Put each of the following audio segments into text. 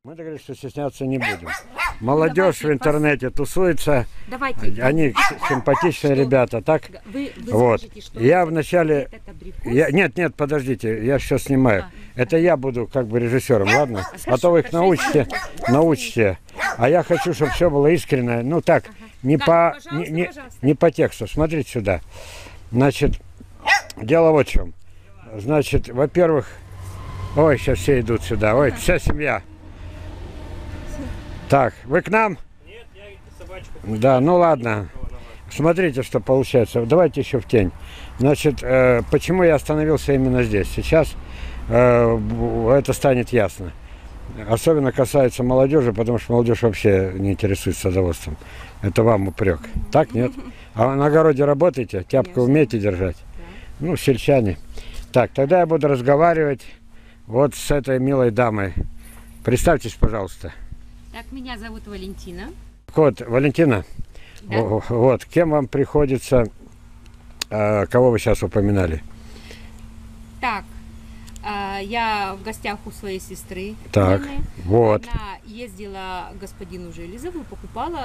Мы договорились, что стесняться не будем. Молодежь в интернете тусуется. Давайте. Они симпатичные ребята, так? Вы Вот. скажете, что Я вначале... этот абрикос. Нет, подождите, я все снимаю. Это я буду как бы режиссером, ладно? А то вы их научите. А я хочу, чтобы все было искренне. Ну так, не по тексту. Смотрите сюда. Значит, дело вот в чем. Значит, во-первых... Ой, сейчас все идут сюда. Ой, вся семья. Так, вы к нам? Нет, я собачку. Да, ну ладно. Смотрите, что получается. Давайте еще в тень. Значит, почему я остановился именно здесь? Сейчас это станет ясно. Особенно касается молодежи, потому что молодежь вообще не интересуется садоводством. Это вам упрек. Так, нет? А на огороде работаете? Тяпку умеете держать? Ну, сельчане. Так, тогда я буду разговаривать вот с этой милой дамой. Представьтесь, пожалуйста. Так, меня зовут Валентина. Вот, Валентина, Да. вот, кем вам приходится, кого вы сейчас упоминали? Так, я в гостях у своей сестры. Так, Лены. вот. Она ездила к господину Железову, покупала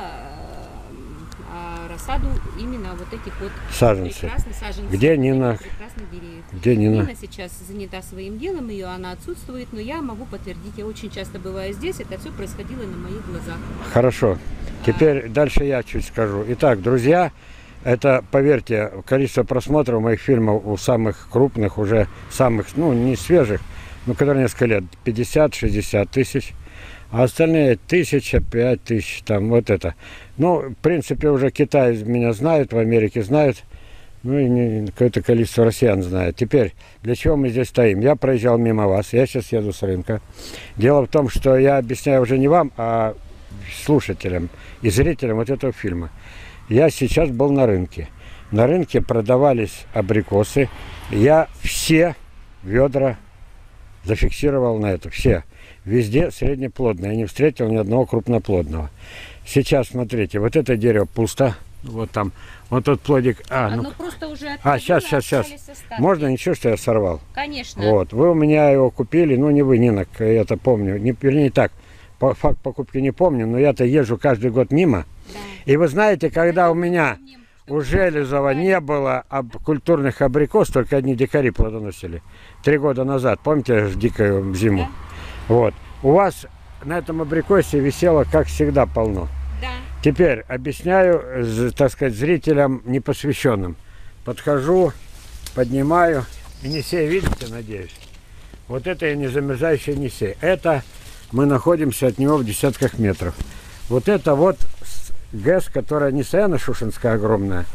рассаду именно вот этих вот Саженцы. прекрасных саженцев. Где Нина? Прекрасных деревьев. Где Нина? Нина сейчас занята своим делом, она отсутствует, но я могу подтвердить, я очень часто бываю здесь, это все происходило на моих глазах. Хорошо. Теперь дальше я чуть скажу. Итак, друзья, это, поверьте, количество просмотров моих фильмов у самых крупных, уже самых, ну, не свежих, но которые несколько лет, 50-60 тысяч. А остальные 1000, 5000, там вот это. Ну, в принципе, уже Китай меня знает, в Америке знают. Ну и какое-то количество россиян знает. Теперь, для чего мы здесь стоим? Я проезжал мимо вас, я сейчас еду с рынка. Дело в том, что я объясняю уже не вам, а слушателям и зрителям вот этого фильма. Я сейчас был на рынке. На рынке продавались абрикосы. Я все ведра зафиксировал на это, все. Везде среднеплодные. Я не встретил ни одного крупноплодного. Сейчас, смотрите, вот это дерево пусто. Вот там. Вот тот плодик. Оно просто уже сейчас. Можно, ничего, что я сорвал? Конечно. Вот. Вы у меня его купили, ну не вы, Нина, я это помню. Вернее так, факт покупки не помню, но я-то езжу каждый год мимо. Да. И вы знаете, когда у меня у Железова не было культурных абрикос, только одни дикари плодоносили. 3 года назад, помните, в дикую зиму? Да. Вот. У вас на этом абрикосе висело, как всегда, полно. Да. Теперь объясняю, так сказать, зрителям непосвященным. Подхожу, поднимаю. Енисей, видите, надеюсь? Вот это и незамерзающий Енисей. Это мы находимся от него в десятках метров. Вот это вот ГЭС, которая не Саяно-Шушенская огромная,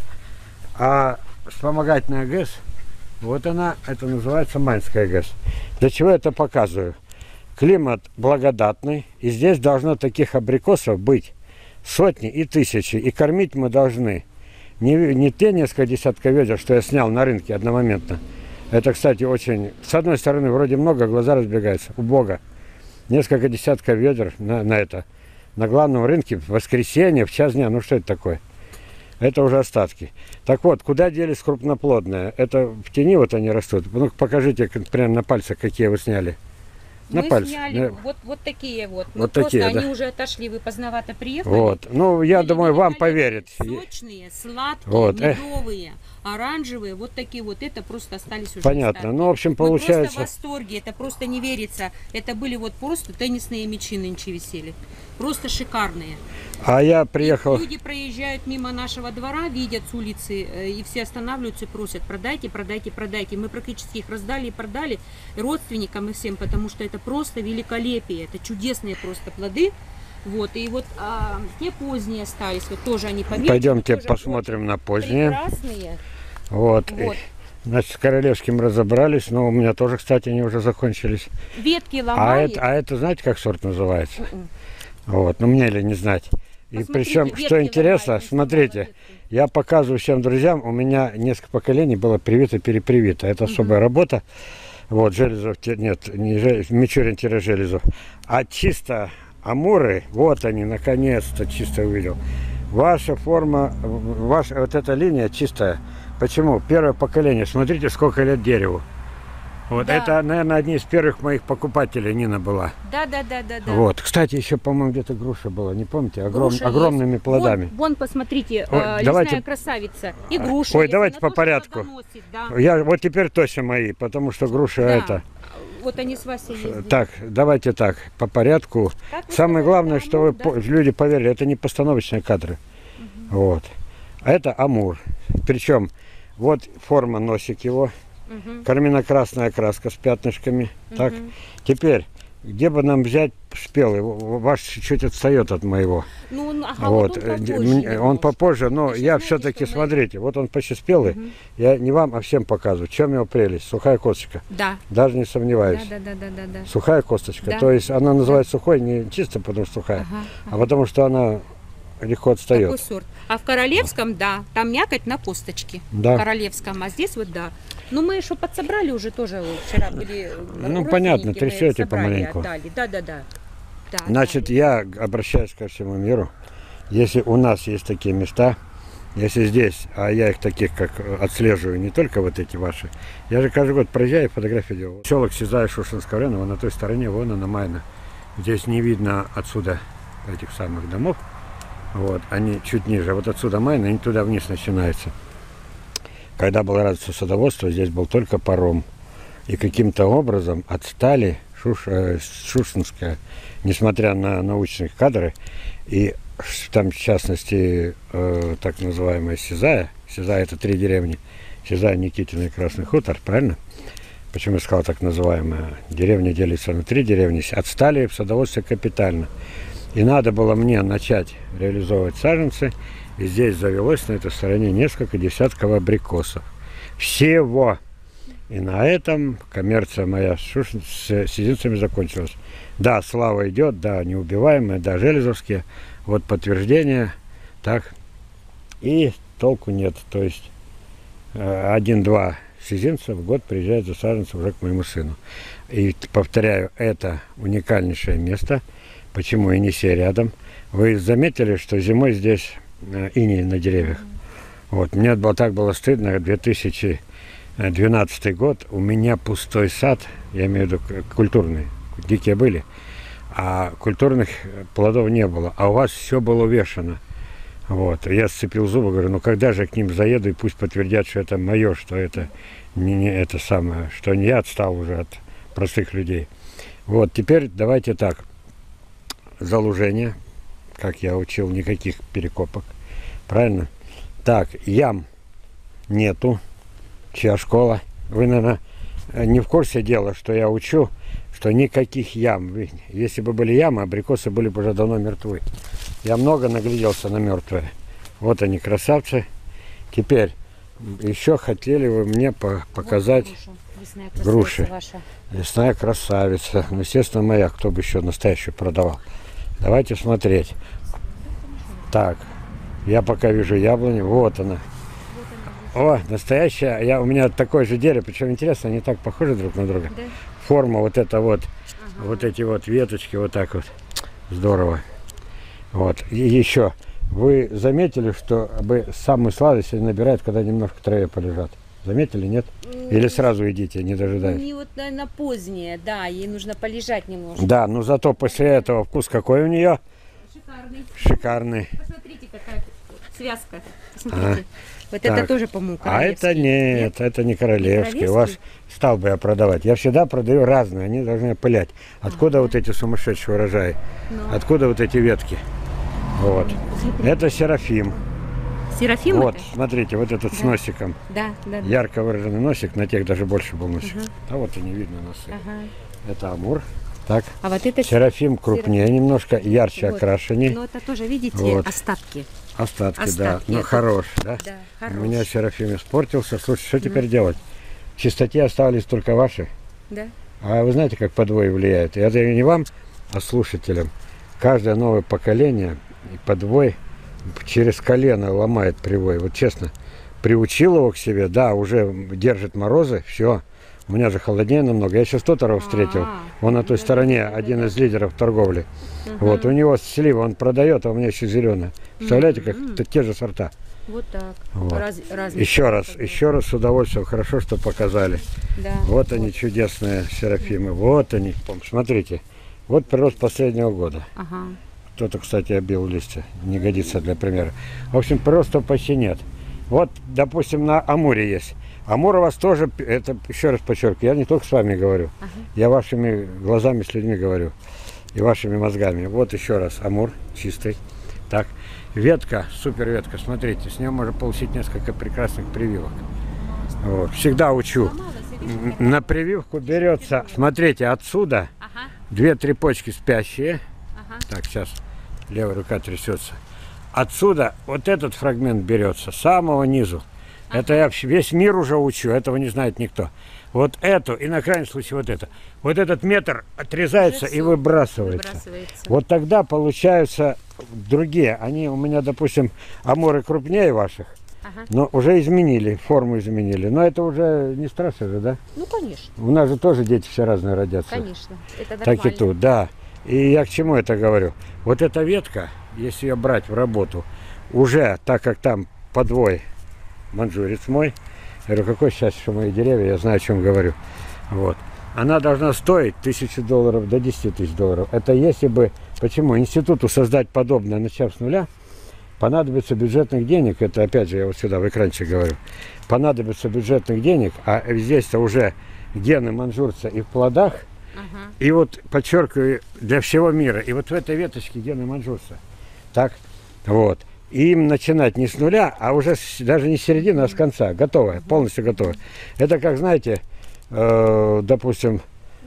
а вспомогательная ГЭС. Вот она, это называется Манская ГЭС. Для чего я это показываю? Климат благодатный, и здесь должно таких абрикосов быть сотни и тысячи. И кормить мы должны не те несколько десятков ведер, что я снял на рынке одномоментно. Это, кстати, очень... С одной стороны, вроде много, глаза разбегаются. Убого. Несколько десятков ведер на это. На главном рынке в воскресенье, в час дня. Ну, что это такое? Это уже остатки. Так вот, куда делись крупноплодные? Это в тени вот они растут. Ну, покажите прямо на пальцах, какие вы сняли. На Мы пальцах. сняли вот такие вот. Ну, Вот просто такие, они да? уже отошли, вы поздновато приехали. Вот. Ну, я думаю, вам поверят. Сочные, сладкие, Вот. медовые, оранжевые, вот такие вот. Это просто остались уже Понятно. остатки. Ну, в общем, Мы получается... просто в восторге, это просто не верится. Это были вот просто теннисные мячи нынче висели. Просто шикарные. А я приехал... Люди проезжают мимо нашего двора, видят с улицы, и все останавливаются и просят: продайте, продайте, продайте. Мы практически их раздали и продали родственникам и всем, потому что это просто великолепие, это чудесные просто плоды. Вот, и вот те поздние остались, вот тоже они поменьше. Пойдемте посмотрим на поздние. Прекрасные. Вот. Вот. Значит, с королевским разобрались, но у меня тоже, кстати, они уже закончились. Ветки А ломают. это знаете, как сорт называется? Вот, ну мне ли не знать. И Посмотрите, причем, ветки что интересно, ломают, смотрите, ветки. я показываю всем друзьям, у меня несколько поколений было привито-перепривито. Это особая работа. Вот, Железов, нет, не Мичурин-Железов, а чисто амуры, вот они, наконец-то чисто увидел. Ваша форма, ваша вот эта линия чистая. Почему? Первое поколение, смотрите, сколько лет дереву. Вот Да. это, наверное, одни из первых моих покупателей Нина была. Да. Вот. Кстати, еще, по-моему, где-то груша была, не помните? Груша огромными есть. плодами. Вон, посмотрите, Ой, лесная давайте- красавица. И груша. Ой, есть, давайте она по тоже порядку. плодоносит, да. Я вот теперь точно мои, потому что груша Да. это. Вот они с Васей ездили. Так, давайте так, по порядку. Как вы Самое сказали, главное, это что Амур, вы, да? люди поверили, это не постановочные кадры. Вот. А это Амур. Причем, вот форма, носик его, Мгм. кармино-красная окраска с пятнышками. Так, Мгм. теперь, где бы нам взять спелый? Ваш чуть-чуть отстает от моего. Ну, ага, Вот, он попозже. он немножко. попозже, но Вы же я знаете, все-таки, что мы- смотрите, вот он почти спелый. Мгм. Я не вам, а всем показываю. В чем его прелесть? Сухая косточка. Да. Даже не сомневаюсь. Да. Сухая косточка. Да. То есть она называется сухой не чисто потому что сухая, Ага. а потому что она легко Такой отстает. сорт. А в королевском, да, там мякоть на косточке. Да. В королевском, а здесь вот да. Ну мы еще подсобрали уже тоже вчера были. Ну, понятно, родственники, мы трясете собрали, помаленьку. отдали. Да. Значит, я обращаюсь ко всему миру. Если у нас есть такие места, если здесь, а я их таких как отслеживаю, не только вот эти ваши, я же каждый год проезжаю и фотографии делаю. Селок Сизая Шушинского района, вон на той стороне, вон она Майна. Здесь не видно отсюда этих самых домов. Вот, они чуть ниже. Вот отсюда Майна, они туда вниз начинаются. Когда было развито садоводство, здесь был только паром. И каким-то образом отстали Шушинская, несмотря на научные кадры, и там, в частности, так называемая Сизая. Сизая — это 3 деревни. Сизая, Никитина и Красный Хутор, правильно? Почему я сказал так называемая? Деревня делится на 3 деревни. Отстали в садоводстве капитально. И надо было мне начать реализовывать саженцы. И здесь завелось на этой стороне несколько десятков абрикосов. Всего. И на этом коммерция моя с сизинцами закончилась. Да, слава идет, да, неубиваемые, да, железовские. Вот подтверждение. Так. И толку нет. То есть 1-2 сизинца в год приезжают за саженцем уже к моему сыну. И повторяю, это уникальнейшее место. Почему Енисей рядом? Вы заметили, что зимой здесь иней на деревьях? Вот, мне так было стыдно, 2012 год, у меня пустой сад, я имею в виду культурные, дикие были, а культурных плодов не было, а у вас все было увешано. Вот, я сцепил зубы, говорю, ну когда же я к ним заеду и пусть подтвердят, что это мое, что это не это самое, что не я отстал уже от простых людей. Вот, теперь давайте так. Залужение, как я учил, никаких перекопок, правильно? Так, ям нету, чья школа. Вы, наверное, не в курсе дела, что я учу, что никаких ям. Если бы были ямы, абрикосы были бы уже давно мертвы. Я много нагляделся на мертвые. Вот они, красавцы. Теперь, еще хотели вы мне показать груши. Лесная красавица. Ну, естественно, моя, кто бы еще настоящую продавал. Давайте смотреть. Так, я пока вижу яблоню. Вот она. О, настоящая. У меня такое же дерево. Причем интересно, они так похожи друг на друга. Да. Форма вот эта вот. Вот эти вот веточки. Вот так вот. Здорово. Вот. И еще. Вы заметили, что самую сладость они набирают, когда немножко в траве полежат? Заметили, нет? Или сразу идите, не дожидаясь? Не вот, наверное, поздняя, да, ей нужно полежать немножко. Да, но зато после этого вкус какой у нее? Шикарный. Шикарный. Посмотрите, какая связка. Посмотрите. Вот так. это тоже, по-моему, А это королевский. нет, это не королевский. У вас королевский? стал бы я продавать. Я всегда продаю разные, они должны пылять. Откуда вот эти сумасшедшие урожаи? Ну. Откуда вот эти ветки? Вот. Это Серафим. Серафим Вот, это? смотрите, вот этот с носиком. Да. Ярко выраженный носик, на тех даже больше был носик. А вот и не видно носы. Ага. Это Амур. Так. А вот это Серафим крупнее немножко, ярче вот. окрашенней. Ну, это тоже, видите, Вот. остатки. Остатки, да. Остатки, Но это- хорош, да? Да, У хороший. меня Серафим испортился. Слушай, что теперь делать? В чистоте остались только ваши. Да. А вы знаете, как подвой влияет? И это не вам, а слушателям. Каждое новое поколение и подвой через колено ломает привой. Вот честно, приучил его к себе, да, уже держит морозы, все. У меня же холоднее намного. Я сейчас Тоторова встретил. Он на той стороне, один из лидеров торговли. Вот, у него слива он продает, а у меня еще зеленая. Представляете, как те же сорта. Вот так. Вот. Разница Еще раз с удовольствием. Хорошо, что показали. Да. Вот они, чудесные серафимы. Вот они. Смотрите. Вот прирост последнего года. Ага. Кто-то, кстати, обил листья. Не годится для примера. В общем, прироста почти нет. Вот, допустим, на Амуре есть. Амур у вас тоже, это еще раз подчеркиваю, я не только с вами говорю. Ага. Я вашими глазами с людьми говорю. И вашими мозгами. Вот еще раз. Амур чистый. Так. Ветка, супер ветка. Смотрите, с нее можно получить несколько прекрасных прививок. Вот. Всегда учу. На прививку берется, смотрите, отсюда Ага. 2-3 почки спящие. Ага. Так, сейчас левая рука трясется. Отсюда вот этот фрагмент берется, с самого низу. Это я весь мир уже учу, этого не знает никто. Вот эту и на крайний случай вот это. Вот этот метр отрезается и выбрасывается. Вот тогда получаются другие. Они у меня, допустим, амуры крупнее ваших, Ага. но уже изменили, форму изменили. Но это уже не страшно же, да? Ну, конечно, У нас же тоже дети все разные родятся. конечно. Это Так нормально. и тут, да. И я к чему это говорю? Вот эта ветка, если ее брать в работу, уже, так как там подвой манжурец мой, я говорю, какое счастье, что мои деревья, я знаю, о чем говорю. Вот. Она должна стоить $1000 до $10 000. Это если бы, почему институту создать подобное, начав с нуля, понадобится бюджетных денег, это опять же я вот сюда в экранчик говорю, понадобится бюджетных денег, а здесь-то уже гены манжурца и в плодах, Ага. и вот подчеркиваю, для всего мира, и вот в этой веточке гены манжурца. Так, вот. И им начинать не с нуля, а уже даже не с середины, а с конца. Готовая, полностью готовая. Это как, знаете, допустим,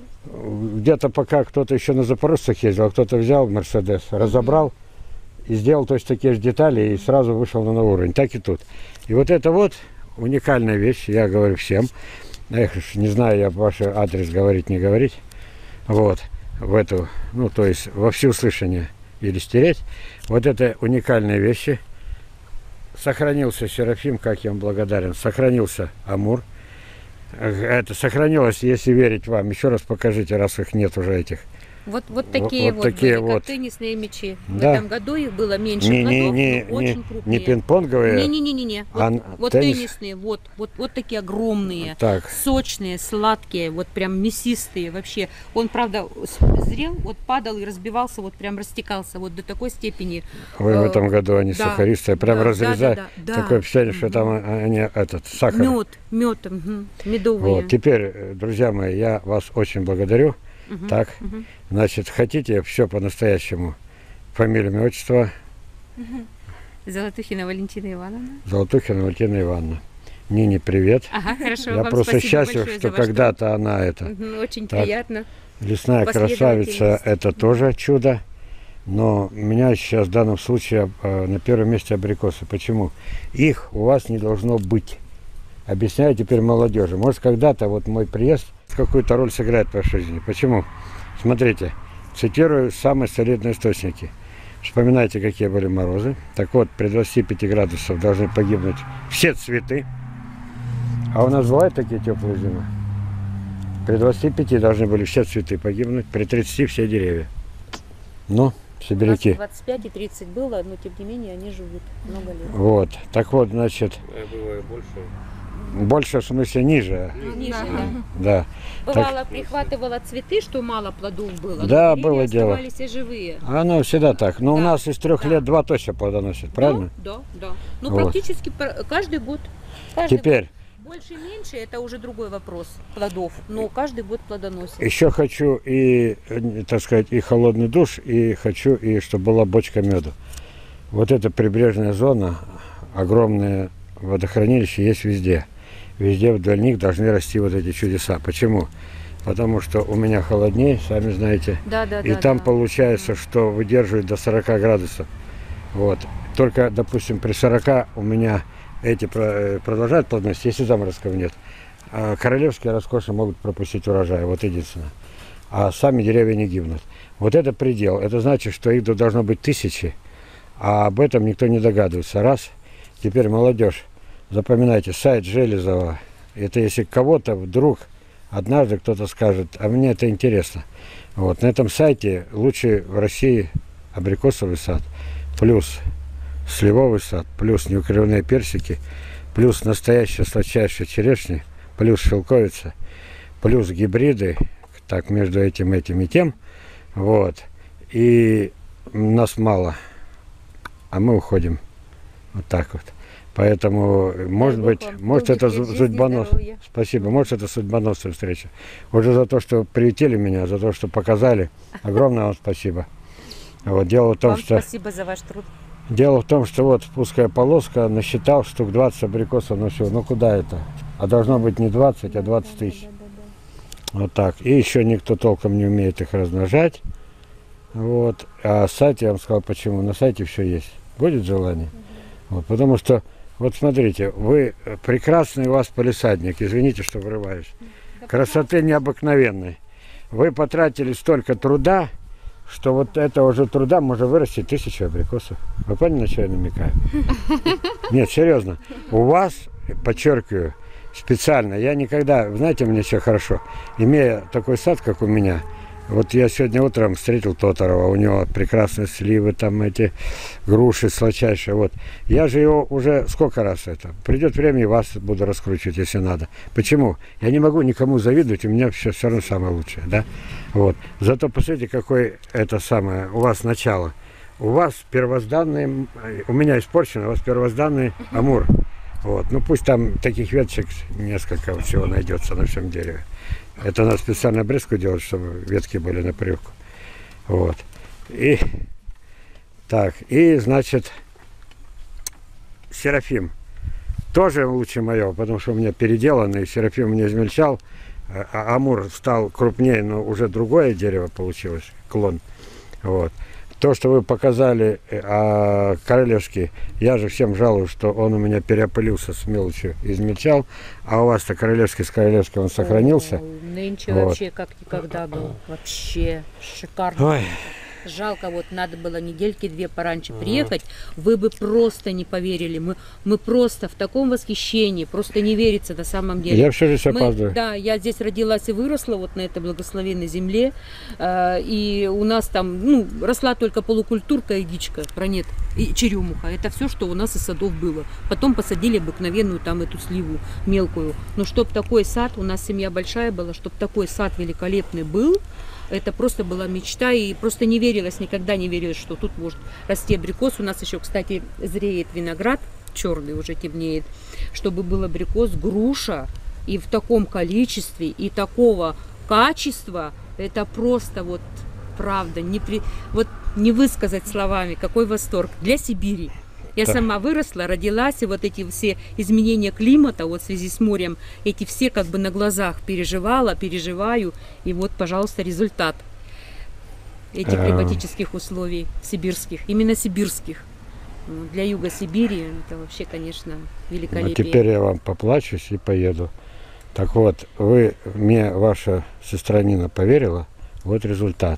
где-то пока кто-то еще на запорожцах ездил, а кто-то взял Мерседес, разобрал и сделал точно такие же детали и сразу вышел на новый уровень. Так и тут. И вот это вот уникальная вещь, я говорю всем. Эх, не знаю я ваш адрес говорить, не говорить. Вот, в эту, ну, то есть во всеуслышание или стереть. Вот это уникальные вещи. Сохранился Серафим, как я вам благодарен. Сохранился Амур. Это сохранилось, если верить вам. Еще раз покажите, раз их нет уже этих. Вот такие вот вот, такие были, вот. как теннисные мячи. Да. В этом году их было меньше Не, плодов, не, но очень не крупные. пинг-понговые. Не-не-не. А Вот теннис? теннисные, вот такие огромные, Так. сочные, сладкие, вот прям мясистые вообще. Он, правда, зрел, вот падал и разбивался, вот прям растекался вот до такой степени. Вы в этом году они да, сахаристые, прям да, разрезать. да. Такое впечатление, что там они этот сахар. Мед, медовые. Вот. Теперь, друзья мои, я вас очень благодарю. Так, значит, хотите все по-настоящему? Фамилия, имя, отчество? Золотухина Валентина Ивановна. Золотухина Валентина Ивановна. Нине, привет. Ага, хорошо. Я вам просто спасибо счастлив, большое что за ваш когда-то она это. труд. Очень Так. приятно. Лесная красавица, это тоже чудо. Но у меня сейчас в данном случае на первом месте абрикосы. Почему? Их у вас не должно быть. Объясняю теперь молодежи. Может, когда-то вот мой приезд какую-то роль сыграет в вашей жизни. Почему? Смотрите, цитирую самые солидные источники. Вспоминайте, какие были морозы. Так вот, при 25 градусах должны погибнуть все цветы. А у нас бывают такие теплые зимы? При 25 должны были все цветы погибнуть, при 30 все деревья. Ну, сибиряки. У нас 25 и 30 было, но тем не менее они живут много лет. Вот. Так вот, значит, больше в смысле ниже. Ниже, да. Да. Бывало, прихватывала цветы, что мало плодов было. Да, но деревья было дело. оставались и живые. Оно всегда так. Но у Да, нас из 3 да. лет 2 точно плодоносит, правильно? Да. Ну, Вот. практически каждый год. Каждый Теперь, год. Больше-меньше, это уже другой вопрос плодов. Но каждый год плодоносит. еще хочу и, так сказать, и холодный душ, и хочу, и чтобы была бочка меду. Вот эта прибрежная зона, огромное водохранилище есть везде. Везде вдоль них должны расти вот эти чудеса. Почему? Потому что у меня холоднее, сами знаете. Да. И там получается, что выдерживает до 40 градусов. Вот. Только, допустим, при 40 у меня эти продолжают плодоносить, если заморозков нет. А королевские роскоши могут пропустить урожай, вот единственное. А сами деревья не гибнут. Вот это предел. Это значит, что их должно быть тысячи, а об этом никто не догадывается. Раз. Теперь молодежь. Запоминайте, сайт Железова. Это если кого-то вдруг однажды кто-то скажет, а мне это интересно. Вот. На этом сайте лучший в России абрикосовый сад. Плюс сливовый сад, плюс неукоренные персики, плюс настоящая сладчайшая черешня, плюс шелковица, плюс гибриды, так, между этим и тем, вот, и нас мало, а мы уходим, вот так вот. Поэтому, может быть, может это судьбоносная, спасибо, может это судьбоносная встреча. Уже за то, что приютили меня, за то, что показали, огромное вам спасибо. Вот, дело в том, Вам что... спасибо за ваш труд. Дело в том, что вот спуская полоска, насчитал штук 20 абрикосов, ну все, ну куда это? А должно быть не 20, а 20 тысяч. Вот так. И еще никто толком не умеет их размножать. Вот. А сайте, я вам сказал почему, на сайте все есть. Будет желание? Вот, потому что, вот смотрите, вы прекрасный у вас палисадник, извините, что врываюсь. Красоты необыкновенной. Вы потратили столько труда, что вот этого же труда можно вырастить 1000 абрикосов. Вы поняли, на что я намекаю? Нет, серьезно. У вас, подчеркиваю, специально, я никогда, знаете, мне все хорошо, имея такой сад, как у меня, вот я сегодня утром встретил Тоторова, у него прекрасные сливы, там эти груши сладчайшие, вот. Я же его уже сколько раз это, придет время и вас буду раскручивать, если надо. Почему? Я не могу никому завидовать, у меня все равно самое лучшее, да? Вот. Зато посмотрите, какое это самое, у вас начало. У вас первозданный, у меня испорчено, у вас первозданный амур. Вот. Ну пусть там таких веточек несколько всего найдется на всем дереве. Это надо специально обрезку делать, чтобы ветки были на прививку. Вот. И так, и значит, Серафим. Тоже лучше моего, потому что у меня переделанный, Серафим меня измельчал. А амур стал крупнее, но уже другое дерево получилось, клон. Вот. То, что вы показали королевский, я же всем жалуюсь, что он у меня переопылился с мелочью, измельчал, а у вас-то королевский с королевским он сохранился. Нынче Вот. вообще как никогда был. Вообще шикарно. Ой. Жалко, вот надо было недельки-две пораньше приехать, вы бы просто не поверили. Мы просто в таком восхищении, просто не верится на самом деле. Я все здесь опаздываю. Да, я здесь родилась и выросла вот на этой благословенной земле, и у нас там, ну, росла только полукультурка и дичка, пронет, и черемуха. Это все, что у нас из садов было. Потом посадили обыкновенную там эту сливу мелкую. Но чтоб такой сад, у нас семья большая была, чтоб такой сад великолепный был, это просто была мечта, и просто не верилось, никогда не верилось, что тут может расти абрикос. У нас еще, кстати, зреет виноград, черный уже темнеет, чтобы был абрикос, груша, и в таком количестве, и такого качества, это просто вот правда, вот не высказать словами, какой восторг для Сибири. Я сама выросла, родилась, и вот эти все изменения климата, вот в связи с морем, эти все как бы на глазах переживаю, и вот, пожалуйста, результат этих климатических условий сибирских, именно сибирских. Для юга Сибири это вообще, конечно, великолепие. Ну, теперь я вам поплачусь и поеду. Так вот, мне ваша сестра Нина поверила, вот результат.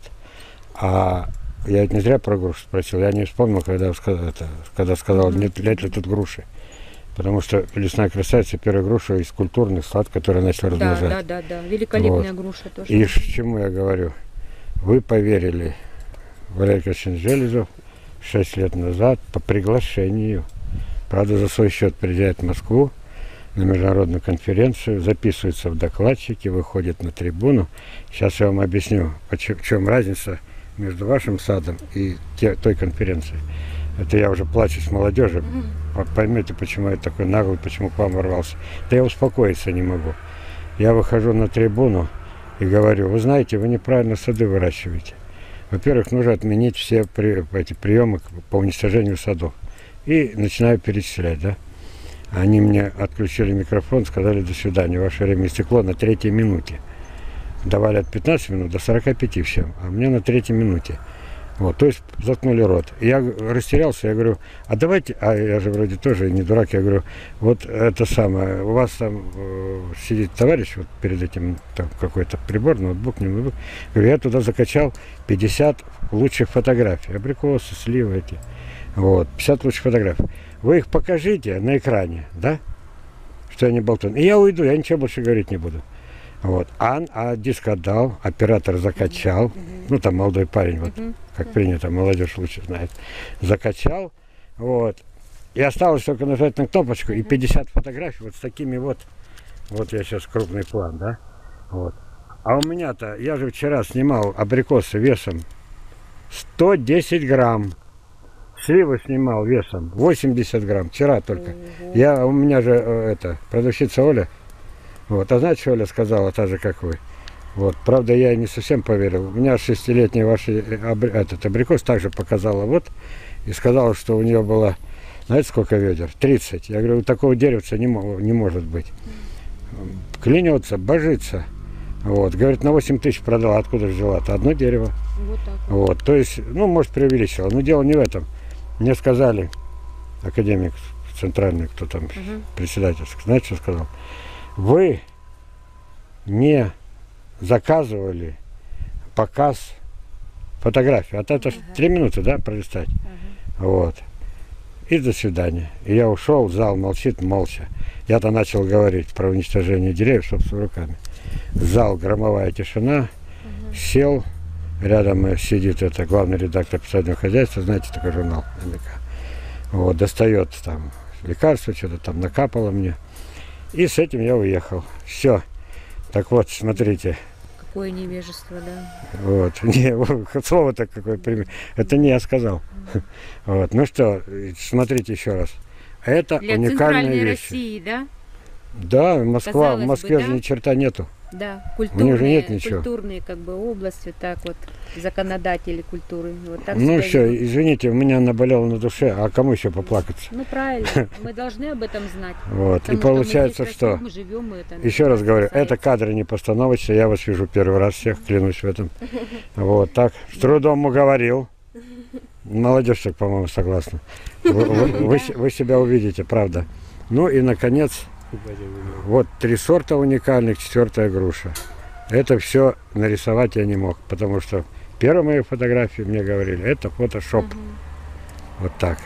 А я ведь не зря про грушу спросил, я не вспомнил, когда сказал, нет ли тут груши. Потому что лесная красавица, первая груша из культурных сад, которые начали размножать. Да, великолепная груша тоже. И к чему я говорю? Вы поверили Валерию Качевичу Железов 6 лет назад по приглашению. Правда, за свой счет приезжает в Москву на международную конференцию, записывается в докладчики, выходит на трибуну. Сейчас я вам объясню, в чем разница между вашим садом и той конференцией. Это я уже плачу с молодежи. Поймете, почему я такой наглый, почему к вам ворвался. Да я успокоиться не могу. Я выхожу на трибуну и говорю, вы знаете, вы неправильно сады выращиваете. Во-первых, нужно отменить все эти приемы по уничтожению садов. И начинаю перечислять, да. Они мне отключили микрофон, сказали, до свидания, ваше время истекло на 3-й минуте. Давали от 15 минут до 45 всем, а мне на 3-й минуте. Вот, то есть заткнули рот. Я растерялся, я говорю, а давайте, а я же вроде тоже не дурак, я говорю, вот это самое, у вас там сидит товарищ, вот перед этим там какой-то прибор, ноутбук, не ноутбук, говорю, я туда закачал 50 лучших фотографий, абрикосы, сливы эти, вот, 50 лучших фотографий. Вы их покажите на экране, да, что я не болтун, и я уйду, я ничего больше говорить не буду. Вот. А диск отдал, оператор закачал, ну там молодой парень, вот, как принято, молодежь лучше знает, закачал, Вот. И осталось только нажать на кнопочку, и 50 фотографий вот с такими вот. Вот я сейчас крупный план, да? Вот. А у меня-то, я же вчера снимал абрикосы весом 110 грамм. Сливы снимал весом 80 грамм. Вчера только. У меня же продавщица Оля. Вот. А знаете, что Оля сказала, та же, как вы? Вот. Правда, я ей не совсем поверил. У меня 6-летний ваш абрикос также показала вот. И сказала, что у нее было, знаете, сколько ведер? 30. Я говорю, у такого деревца не может быть. Клянется, божится. Вот. Говорит, на 8 тысяч продала. Откуда же взяла-то? Одно дерево. Вот так. Вот. То есть, ну, может, преувеличила. Но дело не в этом. Мне сказали, академик центральный, кто там, председательский, знаете, что сказал? Вы не заказывали показ фотографии. А то это 3 минуты, да, пролистать. Вот. И до свидания. И я ушел, зал молчит молча. Я-то начал говорить про уничтожение деревьев собственными руками. Зал, громовая тишина. Сел. Рядом сидит главный редактор «Посадного хозяйства», знаете, такой журнал МК. Вот, достает там лекарство, что-то там накапало мне. И с этим я уехал. Все. Так вот, смотрите. Какое невежество, да. Вот. Не, слово-то какое пример. Это не я сказал. Вот. Ну что, смотрите еще раз. Это Для уникальные центральной вещи. России, да? Да, Москва, Казалось в бы, Москве же да? ни черта нету. Да, У них же нет ничего. культурные как бы области, так вот, законодатели культуры. Вот так Ну себя все, ведут. извините, у меня наболело на душе, а кому еще поплакаться? Ну правильно, мы должны об этом знать. Вот. И Потому что мы получается, здесь что, растем, мы живем, и это еще раз нас говорю, касается. это кадры не постановочные, я вас вижу первый раз всех, клянусь в этом. Вот так, с трудом уговорил. Молодежь, так, по-моему, согласна. Вы себя увидите, правда. Ну и, наконец, вот 3 сорта уникальных, 4-я груша. Это все нарисовать я не мог, потому что первые мои фотографии мне говорили, это фотошоп. Вот так.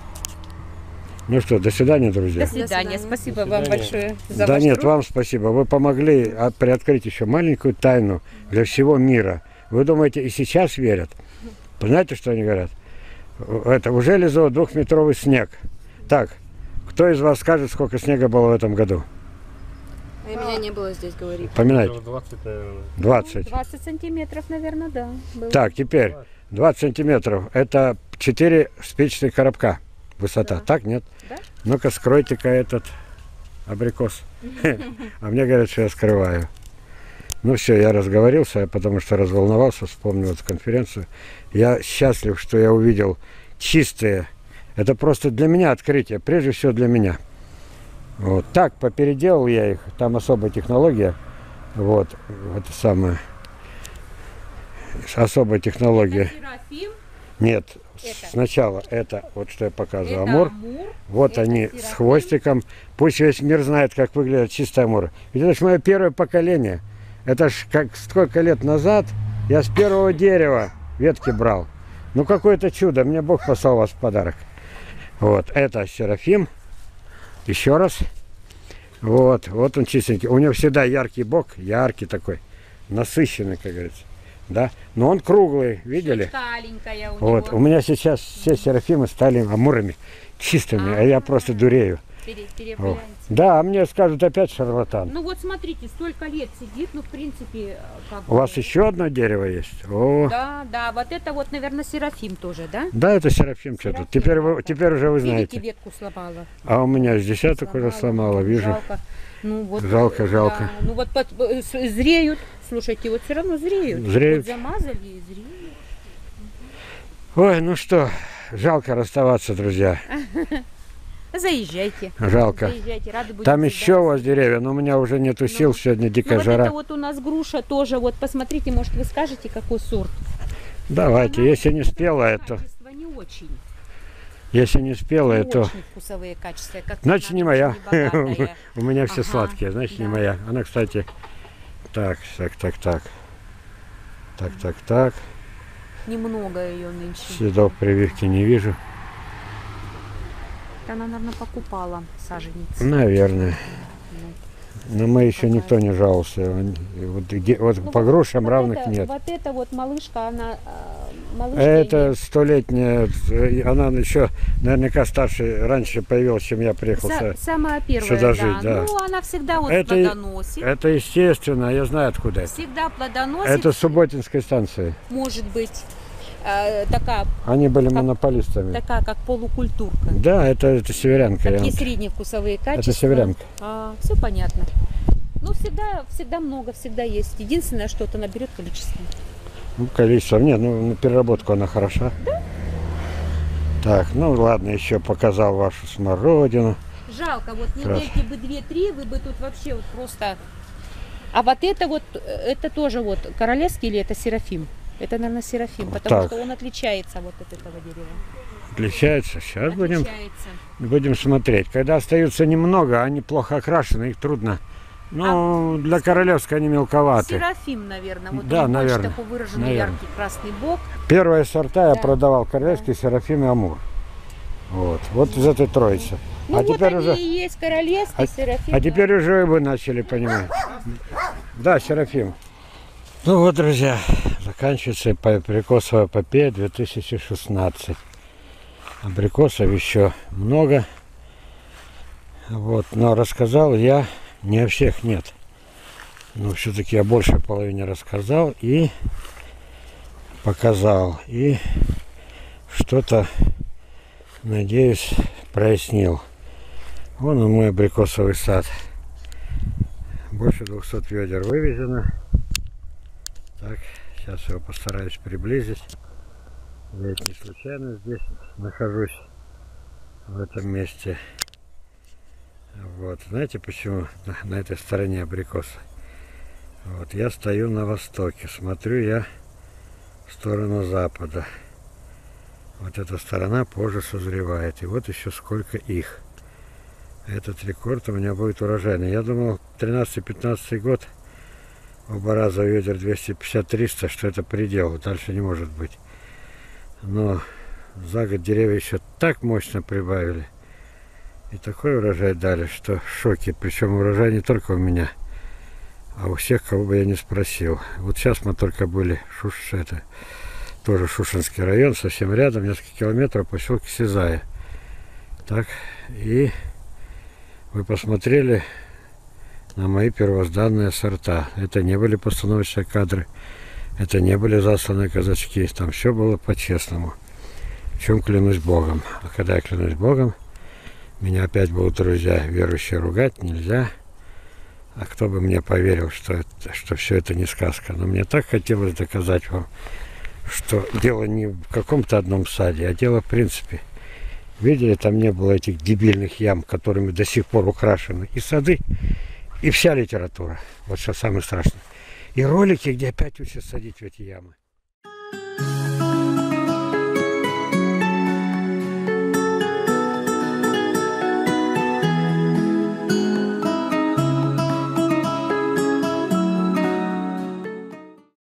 Ну что, до свидания, друзья. До свидания. Спасибо До вам свидания. большое за Да ваш нет, труд. вам спасибо. Вы помогли приоткрыть еще маленькую тайну для всего мира. Вы думаете, и сейчас верят? Знаете, что они говорят? Это уже лизо 2-метровый снег. Так, кто из вас скажет, сколько снега было в этом году? Меня не было здесь, говорит. Поминайте. 20, наверное. 20. 20 сантиметров, наверное, да. было. Так, теперь 20 сантиметров. Это 4 спичечных коробка высота. Так, нет? Да. Ну-ка, скройте-ка этот абрикос. А мне говорят, что я скрываю. Ну все, я разговорился, потому что разволновался, вспомнил эту конференцию. Я счастлив, что я увидел чистые. Это просто для меня открытие, прежде всего для меня. Вот так попеределал я их, там особая технология. Вот, это самое. Особая технология. Серафим, Нет, Это. сначала это, вот что я показываю, это амур. амур. Вот это они серафим. с хвостиком. Пусть весь мир знает, как выглядит чистая амура. Ведь это ж мое первое поколение. Это ж как сколько лет назад я с первого дерева ветки брал. Ну какое-то чудо, мне Бог послал вас в подарок. Вот, это серафим. Еще раз. Вот он чистенький. У него всегда яркий бок, яркий такой, насыщенный, как говорится. Да? Но он круглый, видели? Щечка аленькая у Вот, у него. меня сейчас все серафимы стали амурами, чистыми, а я просто дурею. Перепыляется. Да, а мне скажут опять шарлатан. Ну вот смотрите, столько лет сидит, ну в принципе, как У вас бы- еще одно дерево есть? О, Да, вот это вот, наверное, серафим тоже, да? да, это серафим что-то. Серафим, Теперь уже вы Видите, знаете. ветку сломала. А у меня с десяток уже сломала, вижу. Жалко. Ну, вот, Жалко, жалко. да. Ну вот зреют. Слушайте, вот все равно зреют. Зреют. Вот замазали и зреют. Ой, ну что, жалко расставаться, друзья. Заезжайте. Жалко. Заезжайте, рады будем Там всегда еще у вас вас деревья, но у меня уже нету сил, сегодня Ну, дикая вот жара. это вот у нас груша тоже. Вот посмотрите, может вы скажете, какой сорт? Давайте, если не спелая, то... Качество не очень. Если не спелая, Не то... очень вкусовые качества. Как Значит, не моя. не богатая. У меня все Ага, сладкие, значит, не да. моя. Она, кстати, так. Немного ее нынче. Следов прививки не вижу. Она, наверное, покупала саженец. Наверное. Но мы еще никто не жаловался. Вот, вот Ну, по грушам вот равных это, нет. Вот эта вот малышка, она малышка Это имеет. столетняя, она еще наверняка старше, раньше появилась, чем я приехал. Самая первая, сюда да. жить, да. Ну, она всегда вот Это, плодоносит. это естественно, я знаю откуда это. Всегда плодоносит. Это с Субботинской станции. Может быть такая, Они были монополистами. как полукультурка. Да, это северянка. Такие средние вкусовые качества. Это северянка. Все понятно. Ну, всегда много, всегда есть. Единственное, что это наберет количество. Ну, количество. Нет, ну на переработку она хороша. Да? Так, ну ладно, еще показал вашу смородину. Жалко, вот недельки бы 2-3, вы бы тут вообще вот просто... А вот, это тоже вот королевский или это Серафим? Это, наверное, Серафим, потому Так. что он отличается вот от этого дерева. Отличается. Сейчас Отличается. будем смотреть. Когда остаются немного, они плохо окрашены, их трудно. Ну, для королевской они мелковаты. Серафим, наверное. Вот Да, у него наверное, больше такой выраженный наверное. яркий красный бок. Первые сорта я Да. продавал королевский, Серафим и Амур. Вот из этой троицы. Ну, а вот теперь они уже, и есть королевский, Серафим. а да. теперь уже и вы начали понимать. Да, Серафим. Ну вот, друзья, заканчивается абрикосовая эпопея 2016. Абрикосов еще много. Вот, но рассказал я не о всех, нет. Но все-таки я больше половине рассказал и показал. И что-то, надеюсь, прояснил. Вон он мой абрикосовый сад. Больше 200 ведер вывезено. Так, сейчас его постараюсь приблизить. Я ведь не случайно здесь нахожусь, в этом месте. Вот, знаете почему на этой стороне абрикоса? Вот, я стою на востоке, смотрю я в сторону запада. Вот эта сторона позже созревает. И вот еще сколько их. Этот рекорд у меня будет урожайный. Я думал, 13-15 год, оба раза ведер 250-300, что это предел, дальше не может быть. Но за год деревья еще так мощно прибавили. И такой урожай дали, что в шоке. Причем урожай не только у меня, а у всех, кого бы я не спросил. Вот сейчас мы только были, это тоже Шушинский район, совсем рядом, несколько километров, поселке Сизая. Так, и вы посмотрели на мои первозданные сорта. Это не были постановочные кадры, это не были засланные казачки. Там все было по-честному. В чем клянусь Богом. А когда я клянусь Богом, меня опять будут друзья верующие ругать нельзя. А кто бы мне поверил, что все это не сказка. Но мне так хотелось доказать вам, что дело не в каком-то одном саде, а дело в принципе. Видели, там не было этих дебильных ям, которыми до сих пор украшены и сады, и вся литература. Вот что самое страшное. И ролики, где опять учат садить в эти ямы.